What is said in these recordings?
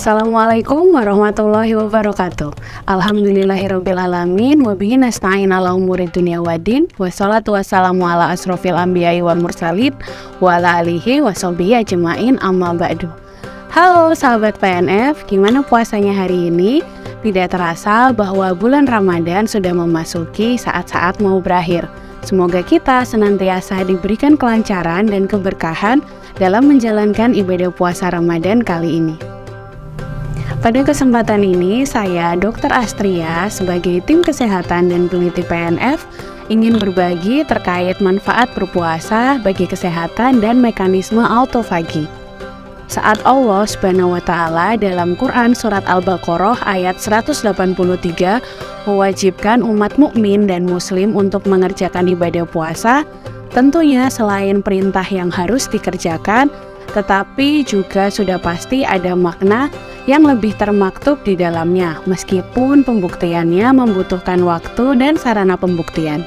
Assalamualaikum warahmatullahi wabarakatuh. Alhamdulillahirrabbilalamin. Wabihi nasta'in ala umuri dunia waddin. Wassalatu wassalamu ala asrofil anbiya'i wal mursalin wa ala alihi wa sahbihi ajma'in amma ba'du. Halo sahabat PNF, gimana puasanya hari ini? Tidak terasa bahwa bulan Ramadan sudah memasuki saat-saat mau berakhir. Semoga kita senantiasa diberikan kelancaran dan keberkahan dalam menjalankan ibadah puasa Ramadan kali ini. Pada kesempatan ini, saya Dr. Astria sebagai tim kesehatan dan peneliti PNF ingin berbagi terkait manfaat berpuasa bagi kesehatan dan mekanisme autofagi. Saat Allah Subhanahu wa Ta'ala dalam Quran Surat Al-Baqarah ayat 183 mewajibkan umat mukmin dan muslim untuk mengerjakan ibadah puasa, tentunya selain perintah yang harus dikerjakan, tetapi juga sudah pasti ada makna yang lebih termaktub di dalamnya, meskipun pembuktiannya membutuhkan waktu dan sarana pembuktian.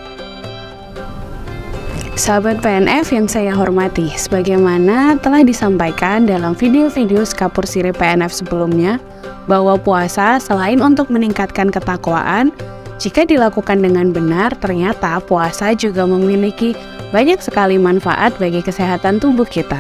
Sahabat PNF yang saya hormati, sebagaimana telah disampaikan dalam video-video Skapur Sirip PNF sebelumnya, bahwa puasa selain untuk meningkatkan ketakwaan, jika dilakukan dengan benar, ternyata puasa juga memiliki banyak sekali manfaat bagi kesehatan tubuh kita.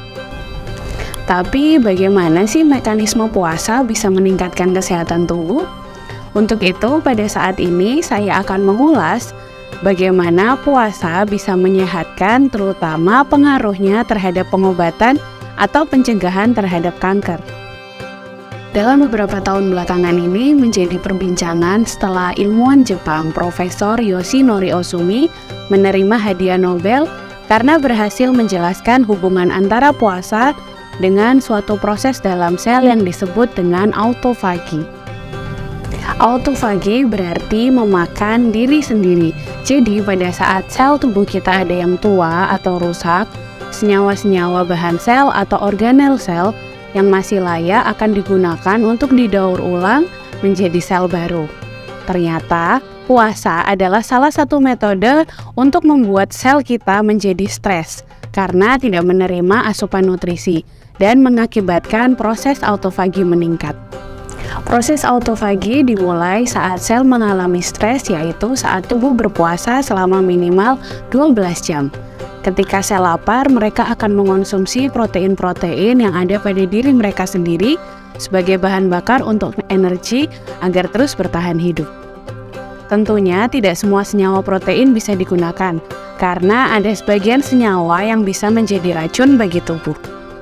Tapi bagaimana sih mekanisme puasa bisa meningkatkan kesehatan tubuh? Untuk itu, pada saat ini saya akan mengulas bagaimana puasa bisa menyehatkan, terutama pengaruhnya terhadap pengobatan atau pencegahan terhadap kanker. Dalam beberapa tahun belakangan ini menjadi perbincangan setelah ilmuwan Jepang Profesor Yoshinori Ohsumi menerima hadiah Nobel karena berhasil menjelaskan hubungan antara puasa dengan suatu proses dalam sel yang disebut dengan autofagi. Autofagi berarti memakan diri sendiri. Jadi pada saat sel tubuh kita ada yang tua atau rusak, senyawa-senyawa bahan sel atau organel sel yang masih layak akan digunakan untuk didaur ulang menjadi sel baru. Ternyata puasa adalah salah satu metode untuk membuat sel kita menjadi stres karena tidak menerima asupan nutrisi dan mengakibatkan proses autofagi meningkat. Proses autofagi dimulai saat sel mengalami stres, yaitu saat tubuh berpuasa selama minimal 12 jam. Ketika sel lapar, mereka akan mengonsumsi protein-protein yang ada pada diri mereka sendiri sebagai bahan bakar untuk energi agar terus bertahan hidup. Tentunya tidak semua senyawa protein bisa digunakan, karena ada sebagian senyawa yang bisa menjadi racun bagi tubuh.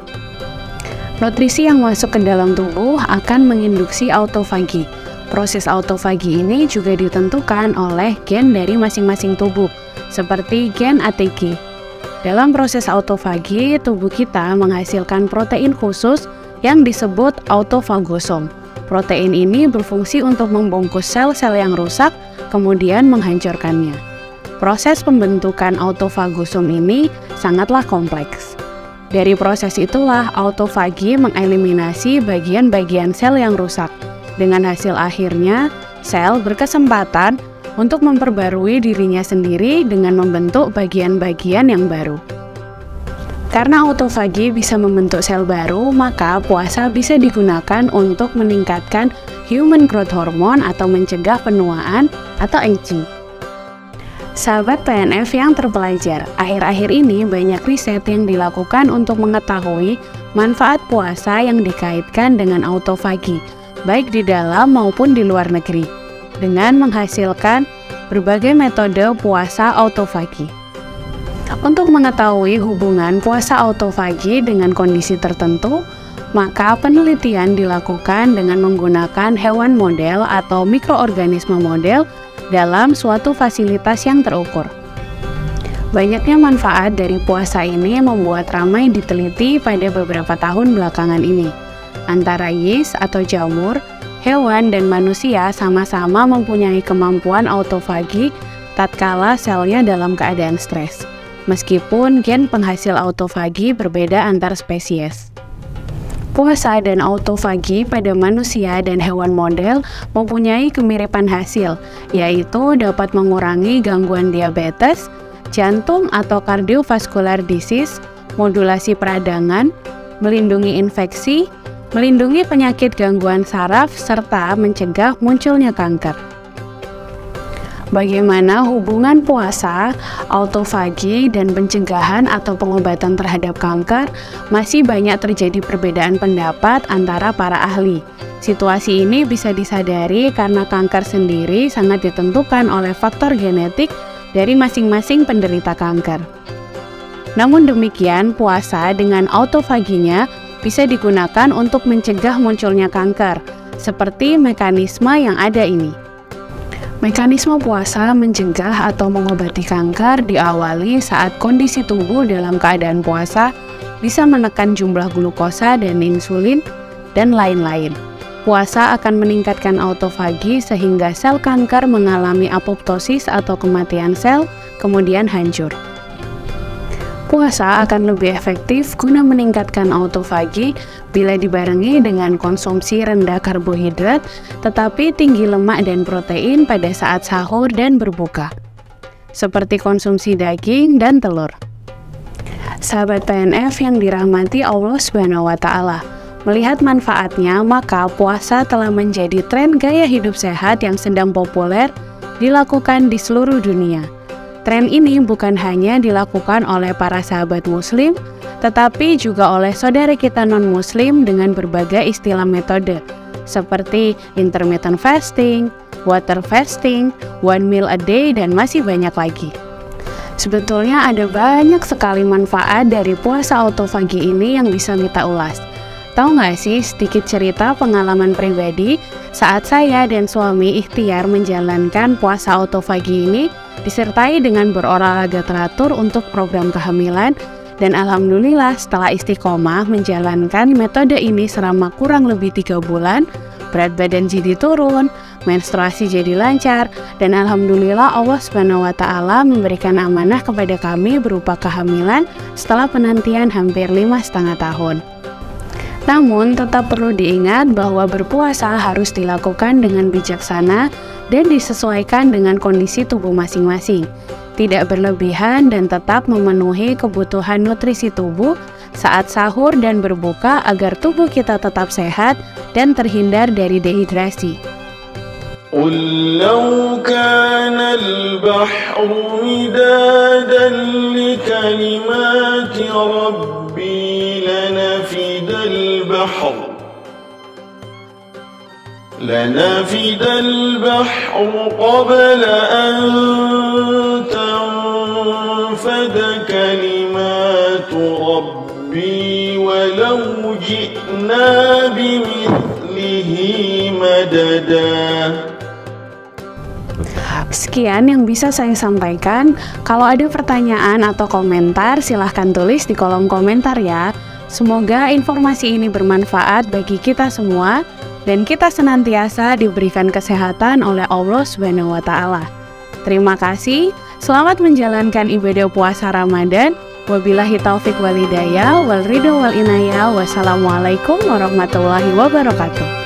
Nutrisi yang masuk ke dalam tubuh akan menginduksi autofagi. Proses autofagi ini juga ditentukan oleh gen dari masing-masing tubuh, seperti gen ATG. Dalam proses autofagi, tubuh kita menghasilkan protein khusus yang disebut autofagosom. Protein ini berfungsi untuk membungkus sel-sel yang rusak, kemudian menghancurkannya. Proses pembentukan autofagosom ini sangatlah kompleks. Dari proses itulah autofagi mengeliminasi bagian-bagian sel yang rusak. Dengan hasil akhirnya, sel berkesempatan untuk memperbarui dirinya sendiri dengan membentuk bagian-bagian yang baru. Karena autofagi bisa membentuk sel baru, maka puasa bisa digunakan untuk meningkatkan human growth hormone atau mencegah penuaan atau aging. Sahabat PNF yang terpelajar, akhir-akhir ini banyak riset yang dilakukan untuk mengetahui manfaat puasa yang dikaitkan dengan autofagi, baik di dalam maupun di luar negeri, dengan menghasilkan berbagai metode puasa autofagi. Untuk mengetahui hubungan puasa autofagi dengan kondisi tertentu, maka penelitian dilakukan dengan menggunakan hewan model atau mikroorganisme model dalam suatu fasilitas yang terukur. Banyaknya manfaat dari puasa ini membuat ramai diteliti pada beberapa tahun belakangan ini. Antara yeast atau jamur, hewan dan manusia sama-sama mempunyai kemampuan autofagi tatkala selnya dalam keadaan stres, meskipun gen penghasil autofagi berbeda antar spesies. Puasa dan autofagi pada manusia dan hewan model mempunyai kemiripan hasil, yaitu dapat mengurangi gangguan diabetes, jantung atau cardiovascular disease, modulasi peradangan, melindungi infeksi, melindungi penyakit gangguan saraf, serta mencegah munculnya kanker. Bagaimana hubungan puasa, autofagi, dan pencegahan atau pengobatan terhadap kanker? Masih banyak terjadi perbedaan pendapat antara para ahli. Situasi ini bisa disadari karena kanker sendiri sangat ditentukan oleh faktor genetik dari masing-masing penderita kanker. Namun demikian, puasa dengan autofaginya bisa digunakan untuk mencegah munculnya kanker, seperti mekanisme yang ada ini. Mekanisme puasa mencegah atau mengobati kanker diawali saat kondisi tubuh dalam keadaan puasa bisa menekan jumlah glukosa dan insulin, dan lain-lain. Puasa akan meningkatkan autofagi sehingga sel kanker mengalami apoptosis atau kematian sel, kemudian hancur. Puasa akan lebih efektif guna meningkatkan autofagi bila dibarengi dengan konsumsi rendah karbohidrat tetapi tinggi lemak dan protein pada saat sahur dan berbuka, seperti konsumsi daging dan telur. Sahabat PNF yang dirahmati Allah SWT, melihat manfaatnya, maka puasa telah menjadi tren gaya hidup sehat yang sedang populer dilakukan di seluruh dunia. Tren ini bukan hanya dilakukan oleh para sahabat muslim, tetapi juga oleh saudara kita non-muslim dengan berbagai istilah metode, seperti intermittent fasting, water fasting, one meal a day, dan masih banyak lagi. Sebetulnya ada banyak sekali manfaat dari puasa autofagi ini yang bisa kita ulas. Tahu nggak sih sedikit cerita pengalaman pribadi saat saya dan suami ikhtiar menjalankan puasa autofagi ini disertai dengan berolahraga teratur untuk program kehamilan, dan alhamdulillah setelah istiqomah menjalankan metode ini selama kurang lebih 3 bulan, berat badan jadi turun, menstruasi jadi lancar, dan alhamdulillah Allah SWT memberikan amanah kepada kami berupa kehamilan setelah penantian hampir 5,5 tahun. Namun, tetap perlu diingat bahwa berpuasa harus dilakukan dengan bijaksana dan disesuaikan dengan kondisi tubuh masing-masing. Tidak berlebihan dan tetap memenuhi kebutuhan nutrisi tubuh saat sahur dan berbuka agar tubuh kita tetap sehat dan terhindar dari dehidrasi. قُلْ لَوْ كَانَ الْبَحْرُ مِدَادًا لِكَلِمَاتِ رَبِّي لنفد البحر قبل أن تنفد كلمات ربي ولو جئنا بمثله مددا. Sekian yang bisa saya sampaikan. Kalau ada pertanyaan atau komentar, silahkan tulis di kolom komentar ya. Semoga informasi ini bermanfaat bagi kita semua dan kita senantiasa diberikan kesehatan oleh Allah SWT. Terima kasih. Selamat menjalankan ibadah puasa Ramadan. Wabillahi taufiq wal hidayah wal ridho wal inayah. Wassalamualaikum warahmatullahi wabarakatuh.